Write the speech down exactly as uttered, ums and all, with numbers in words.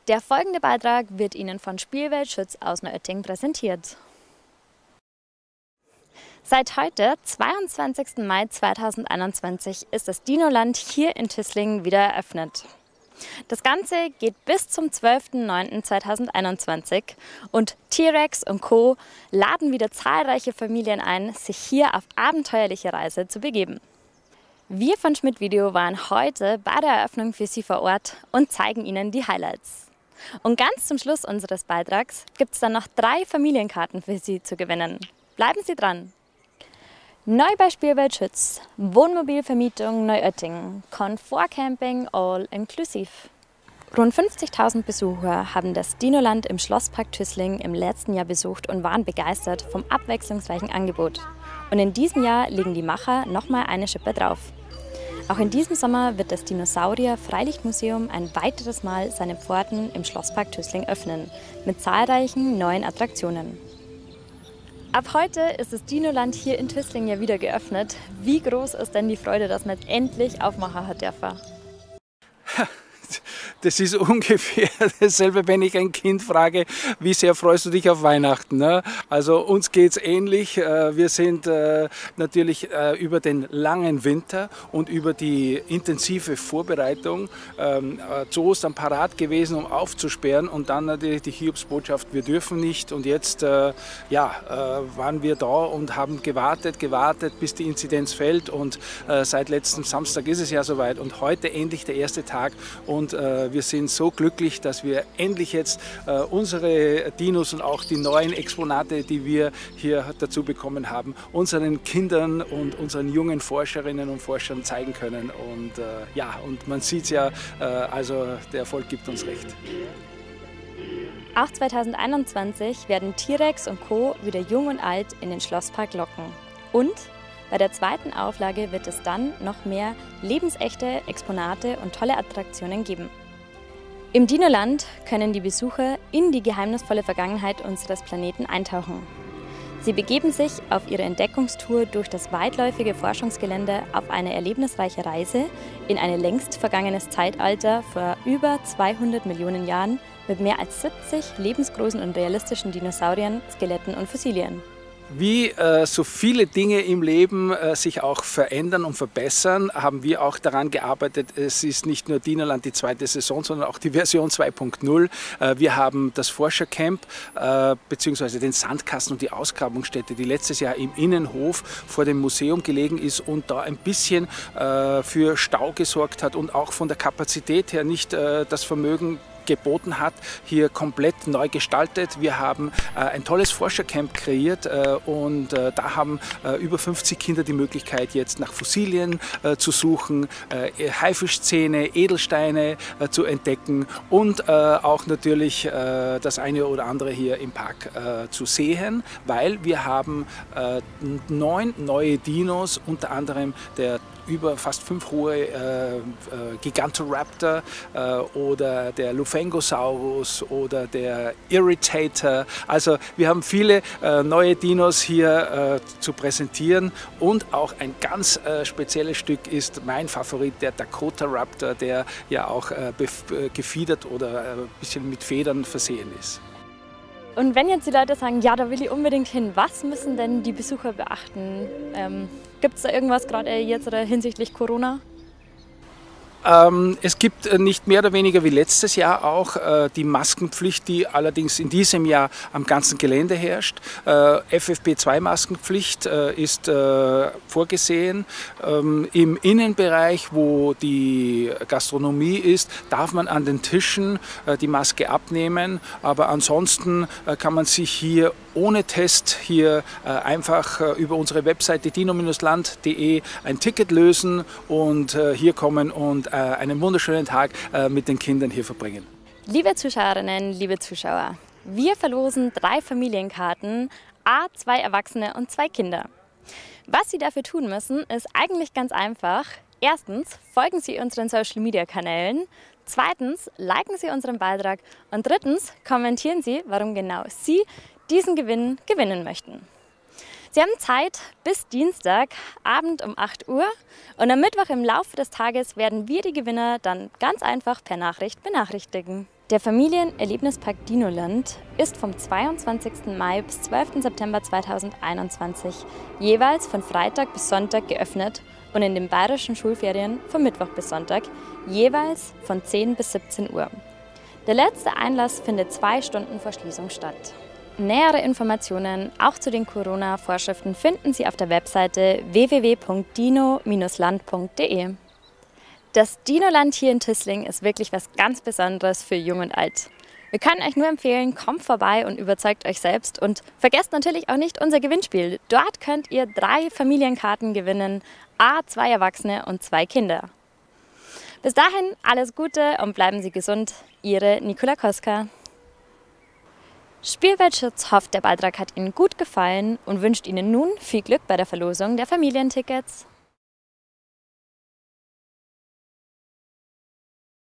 Der folgende Beitrag wird Ihnen von Spielweltschutz aus Neuötting präsentiert. Seit heute, zweiundzwanzigsten Mai zweitausendeinundzwanzig, ist das Dinoland hier in Tüßlingen wieder eröffnet. Das Ganze geht bis zum zwölften neunten zweitausendeinundzwanzig und T-Rex und Co. laden wieder zahlreiche Familien ein, sich hier auf abenteuerliche Reise zu begeben. Wir von Schmidt Video waren heute bei der Eröffnung für Sie vor Ort und zeigen Ihnen die Highlights. Und ganz zum Schluss unseres Beitrags gibt es dann noch drei Familienkarten für Sie zu gewinnen. Bleiben Sie dran! Neu bei Spielweltschutz, Wohnmobilvermietung Neuötting, Komfortcamping all inclusive. Rund fünfzigtausend Besucher haben das Dinoland im Schlosspark Tüßlingen im letzten Jahr besucht und waren begeistert vom abwechslungsreichen Angebot. Und in diesem Jahr legen die Macher nochmal eine Schippe drauf. Auch in diesem Sommer wird das Dinosaurier-Freilichtmuseum ein weiteres Mal seine Pforten im Schlosspark Tüßlingen öffnen, mit zahlreichen neuen Attraktionen. Ab heute ist das Dinoland hier in Tüßlingen ja wieder geöffnet. Wie groß ist denn die Freude, dass man jetzt endlich aufmachen hat dürfen? Das ist ungefähr dasselbe, wenn ich ein Kind frage, wie sehr freust du dich auf Weihnachten? Ne? Also uns geht es ähnlich. Wir sind natürlich über den langen Winter und über die intensive Vorbereitung zu Ostern parat gewesen, um aufzusperren, und dann natürlich die Hiobsbotschaft, wir dürfen nicht. Und jetzt ja, waren wir da und haben gewartet, gewartet, bis die Inzidenz fällt, und seit letztem Samstag ist es ja soweit und heute endlich der erste Tag. Und äh, wir sind so glücklich, dass wir endlich jetzt äh, unsere Dinos und auch die neuen Exponate, die wir hier dazu bekommen haben, unseren Kindern und unseren jungen Forscherinnen und Forschern zeigen können. Und äh, ja, und man sieht es ja, äh, also der Erfolg gibt uns recht. Auch zweitausendeinundzwanzig werden T-Rex und Co. wieder jung und alt in den Schlosspark locken. Und bei der zweiten Auflage wird es dann noch mehr lebensechte Exponate und tolle Attraktionen geben. Im Dinoland können die Besucher in die geheimnisvolle Vergangenheit unseres Planeten eintauchen. Sie begeben sich auf ihre Entdeckungstour durch das weitläufige Forschungsgelände auf eine erlebnisreiche Reise in ein längst vergangenes Zeitalter vor über zweihundert Millionen Jahren mit mehr als siebzig lebensgroßen und realistischen Dinosauriern, Skeletten und Fossilien. Wie äh, so viele Dinge im Leben äh, sich auch verändern und verbessern, haben wir auch daran gearbeitet. Es ist nicht nur Dinoland die zweite Saison, sondern auch die Version zwei punkt null. Äh, wir haben das Forschercamp äh, bzw. den Sandkasten und die Ausgrabungsstätte, die letztes Jahr im Innenhof vor dem Museum gelegen ist und da ein bisschen äh, für Stau gesorgt hat und auch von der Kapazität her nicht äh, das Vermögen geboten hat, hier komplett neu gestaltet. Wir haben äh, ein tolles Forschercamp kreiert äh, und äh, da haben äh, über fünfzig Kinder die Möglichkeit, jetzt nach Fossilien äh, zu suchen, äh, Haifischzähne, Edelsteine äh, zu entdecken und äh, auch natürlich äh, das eine oder andere hier im Park äh, zu sehen, weil wir haben äh, neun neue Dinos, unter anderem der über fast fünf hohe äh, äh, Gigantoraptor äh, oder der Lufengosaurus oder der Irritator. Also wir haben viele äh, neue Dinos hier äh, zu präsentieren, und auch ein ganz äh, spezielles Stück ist mein Favorit, der Dakota Raptor, der ja auch äh, gefiedert oder äh, ein bisschen mit Federn versehen ist. Und wenn jetzt die Leute sagen, ja, da will ich unbedingt hin, was müssen denn die Besucher beachten? Ähm, Gibt es da irgendwas gerade jetzt oder hinsichtlich Corona? Ähm, es gibt äh, nicht mehr oder weniger wie letztes Jahr auch äh, die Maskenpflicht, die allerdings in diesem Jahr am ganzen Gelände herrscht. Äh, F F P zwei Maskenpflicht äh, ist äh, vorgesehen. Ähm, Im Innenbereich, wo die Gastronomie ist, darf man an den Tischen äh, die Maske abnehmen, aber ansonsten äh, kann man sich hier ohne Test hier äh, einfach äh, über unsere Webseite dino Bindestrich land punkt de ein Ticket lösen und äh, hier kommen und äh, einen wunderschönen Tag äh, mit den Kindern hier verbringen. Liebe Zuschauerinnen, liebe Zuschauer, wir verlosen drei Familienkarten, a zwei Erwachsene und zwei Kinder. Was Sie dafür tun müssen, ist eigentlich ganz einfach. Erstens, folgen Sie unseren Social Media Kanälen. Zweitens, liken Sie unseren Beitrag. Und drittens, kommentieren Sie, warum genau Sie diesen Gewinn gewinnen möchten. Sie haben Zeit bis Dienstagabend um acht Uhr und am Mittwoch im Laufe des Tages werden wir die Gewinner dann ganz einfach per Nachricht benachrichtigen. Der Familienerlebnispark Dinoland ist vom zweiundzwanzigsten Mai bis zwölften September zweitausendeinundzwanzig jeweils von Freitag bis Sonntag geöffnet und in den bayerischen Schulferien von Mittwoch bis Sonntag jeweils von zehn bis siebzehn Uhr. Der letzte Einlass findet zwei Stunden vor Schließung statt. Nähere Informationen auch zu den Corona-Vorschriften finden Sie auf der Webseite w w w punkt dino Bindestrich land punkt de. Das Dinoland hier in Tissling ist wirklich was ganz Besonderes für Jung und Alt. Wir können euch nur empfehlen, kommt vorbei und überzeugt euch selbst und vergesst natürlich auch nicht unser Gewinnspiel. Dort könnt ihr drei Familienkarten gewinnen, a zwei Erwachsene und zwei Kinder. Bis dahin alles Gute und bleiben Sie gesund, Ihre Nicola Koska. Spielweltschutz hofft, der Beitrag hat Ihnen gut gefallen und wünscht Ihnen nun viel Glück bei der Verlosung der Familientickets.